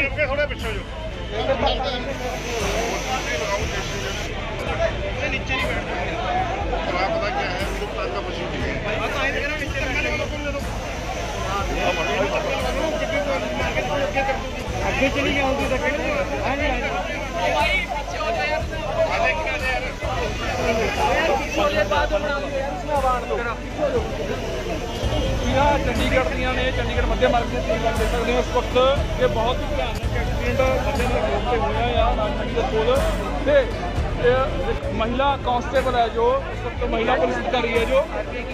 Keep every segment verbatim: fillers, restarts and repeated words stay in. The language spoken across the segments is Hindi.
थोड़े पिछे जो नीचे नहीं बैठना पता क्या है का मशीन आगे चली जाऊंगी चंडीगढ़ दियां ने चंडीगढ़ मध्य मार्ग से देख सकते हो इस वक्त ये बहुत ही भयानक एक्सीडेंट मध्य मार्ग से होया या राजधानी के कोल ते महिला कांस्टेबल है जो इस वक्त महिला पुलिस अधिकारी है जो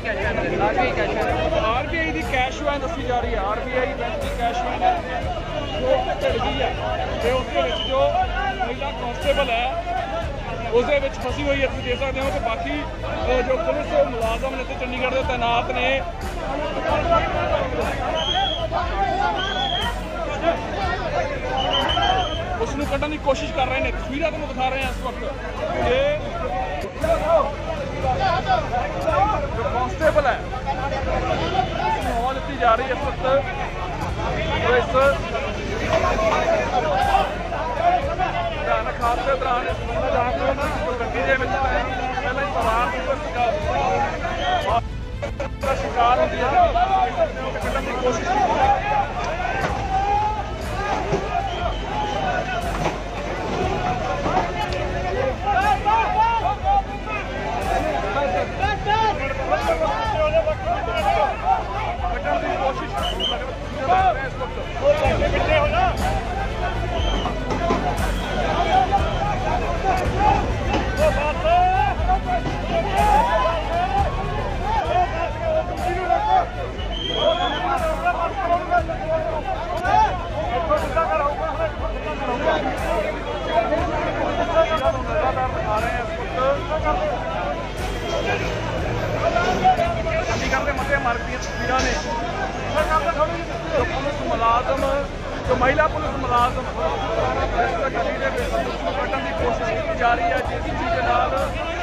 आरबीआई की कैश वैन दसी जा रही है आरबीआई बैंक की कैश वैन है जो भिड़ गई है उसके जो महिला कांस्टेबल है उसके फसी हुई है तुम देख सकते हो कि बाकी जो पुलिस मुलाजम ने चंडीगढ़ के तैनात ने उसनू कढ़न की कोशिश कर रहे हैं तस्वीर तुम दिखा रहे हैं इस वक्त ये जो कांस्टेबल है माहौल दी जा रही है इस वक्त तो इस भयानक हादसे दौरान जो गड्डी के पहले ही सवार शिकार होती है कढ़न की कोशिश की चंडीगढ़ के मध्य मार्ग की तस्वीर ने जो पुलिस मुलाजम जो महिला पुलिस मुलाजम गड्डी के कढ़न की कोशिश की जा रही है जेसीबी के नाल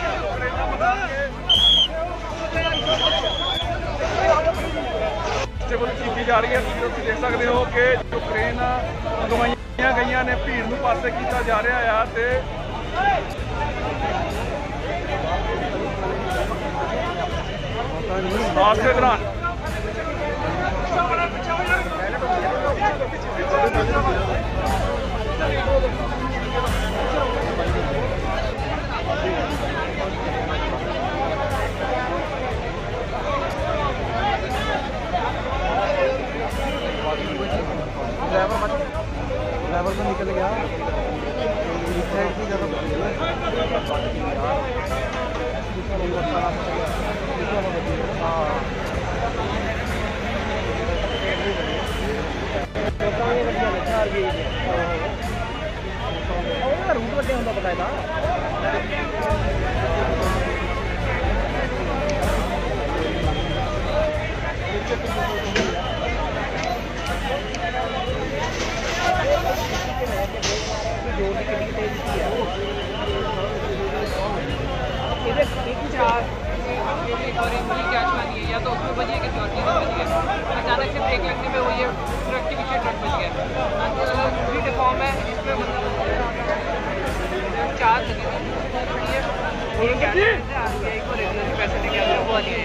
की जा रही है तुम देख सकते हो कि जो क्रेन गवाइया गई ने भीड़ में पासे किया जा रहा है ते हादसे दौरान ड्राइवर तो निकल गया साइड की जगह रूट लगे होंगे पता है ना या तो उसमें बजिए कि चौथी में बजिए अचानक से ब्रेक लगने में वो ये ट्रक के पीछे ट्रक बच गया पूरी डिफॉर्म है इसमें मतलब चार लगी ये क्या है आरबीआई को रेगुलर पैसे लेके आते वो वाली है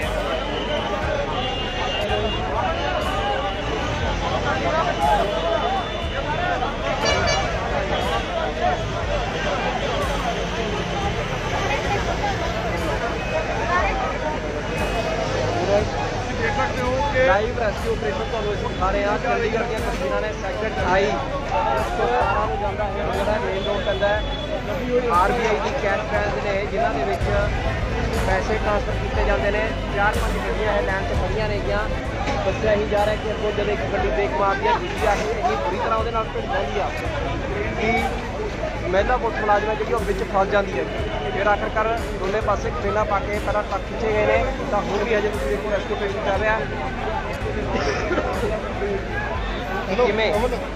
लाइव रेस्क्यू ऑपरेशन तो दिखा रहे हैं चंडीगढ़ की तस्वीर ने सैक्टर अठाई जाता है जो मेन रोड पैदा है आरबीआई की कैश वैन ने जिन्होंने पैसे ट्रांसफर किए जाते हैं चार पाँच गड्डियां है लैन से खड़िया ने दसिया ही जा रहा है कि अगों जब एक गड्डी ब्रेक मारती है दूसरी आके इन्नी बुरी तरह वो भिड़ जाती है कि महिला पुलिस मुलाजम है जी बिच फस जाती है फिर आखिरकार दोनों पासे ट्रेना पा के पहला ट्रक खिंचे गए हैं तो हूँ भी अजे तुम देखो रेस्क्यू ऑपरेशन चल रहा है किमें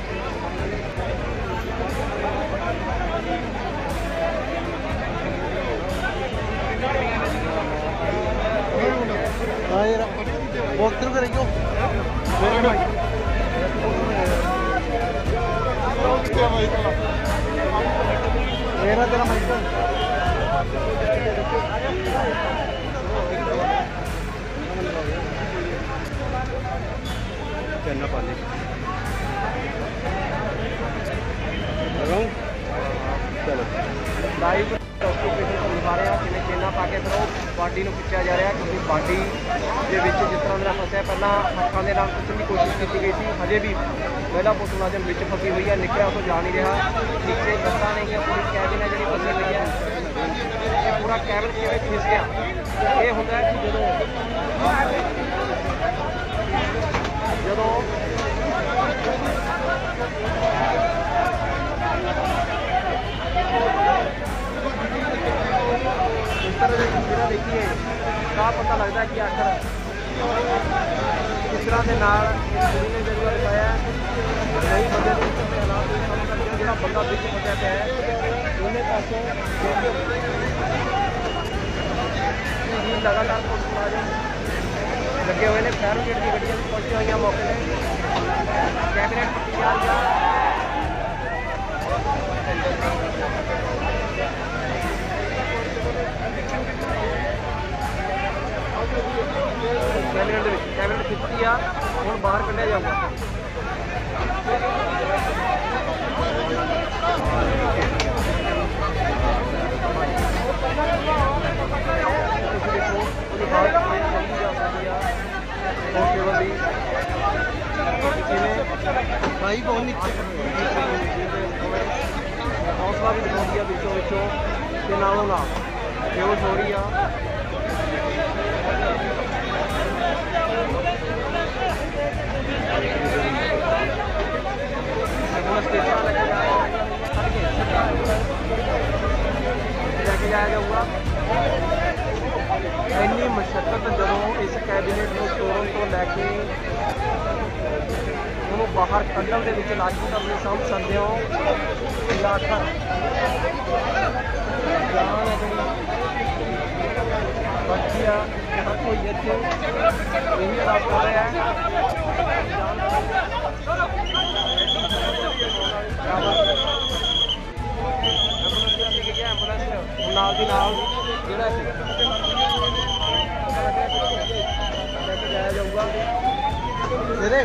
वॉक थ्रू करेंगे मेरा तेरा माइकल चलना पाले चलो लाइव दिखा रहे हैं कि चेना पा के फिर बाडी को खिंचा जा रहा क्योंकि बाडी के जिस तरह का फसया पहला हथों के नाम कुछ की कोशिश की गई थी हजे भी महिला पुलिस मुलाजम बिच फसी हुई है निकलिया तो जा नहीं रहा नीचे बसा नहीं गया पूरी कैबिन है जी फसी हुई है ये पूरा कैबिन किए खिस गया ये होता है कि जो जो इस तरह देखिए का पता लगता है कि आखिर किस तरह के नाल कुड़ी ने जरूर पाया कई बंदे जो बंदा बिच फसया पिया है दोनों पासों लगातार पुलिस मुलाजिम लगे हुए हैं फायर ब्रिगेड की गड्डियां पहुंची हुई मौके पर कैबिनेट कैबिनेट कैबिनेट खिंचती आ हूँ बाहर कढ़िया जाऊगा भाई बहुत नीचे हौसला भी दिखाती है बिचों बिचों के नालों ना बेहोश हो रही है लेके जाया जाऊगा इन्नी मशक्कत जो इस कैबिनेट को तोड़न तो लैके उन्होंने बाहर कढ़न के लाठी का अपने समझ सकते हो इलाका जान है जी बच्ची हर कोई इतने यही अलाप कर रहा है एंबुलेंस नाल दी नाल जिहड़ा लेके जाया जाऊगा तेरे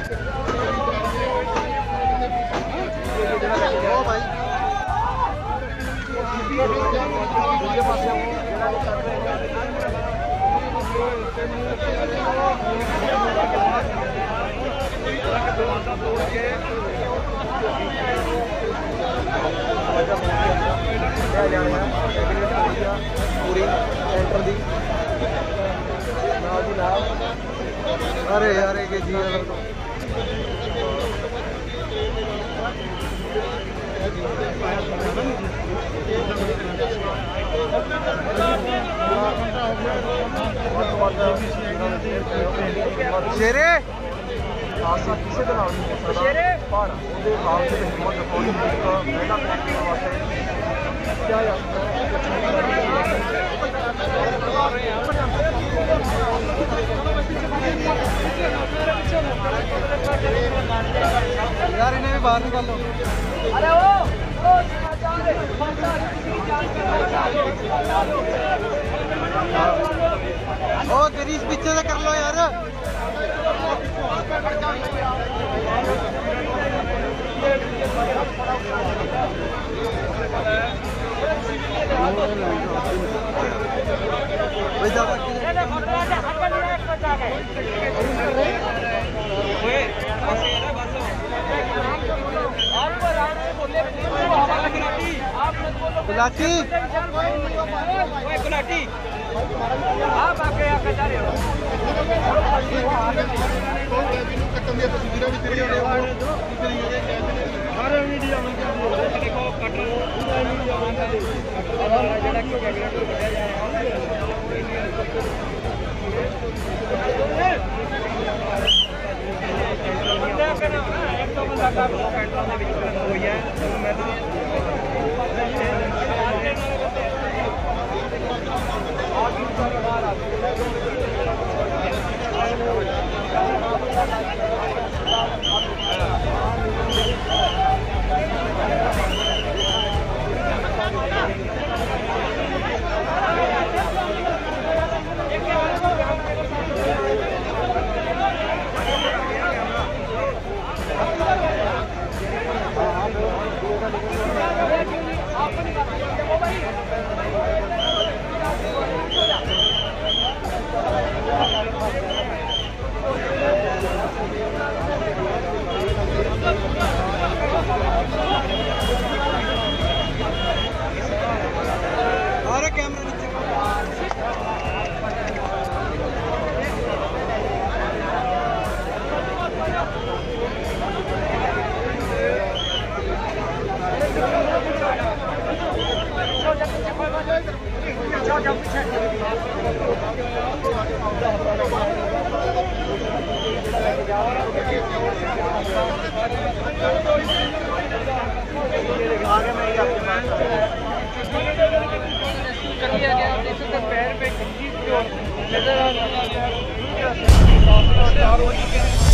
भाई दूसरे पास तोड़ के पूरी सेंटर दी नाल दी नाल अरे यार के जी शेरे हादसा किसी के नाल नहीं हो सकता पर उसके बावजूद हिम्मत दिखाने एक महिला प्रैक्टिस वास्ते क्या यार इन्हें भी बाहर निकाल लो अरे ओ तेरी पीछे से कर लो यार गुलाटी गुलाटी आप आके आके जा रहे हो हर मीडिया में देखो कटर मीडिया में जेड़ा कि कैबिनेट को बढ़ाया जा रहा है एक तो बंदा का पेट्रोल ਦੇ ਵਿੱਚ ਹੋਈ ਹੈ ਮੈਂ तो कर लिया गया। आप देख सकते हैं पैर पे नजर आ रहा है।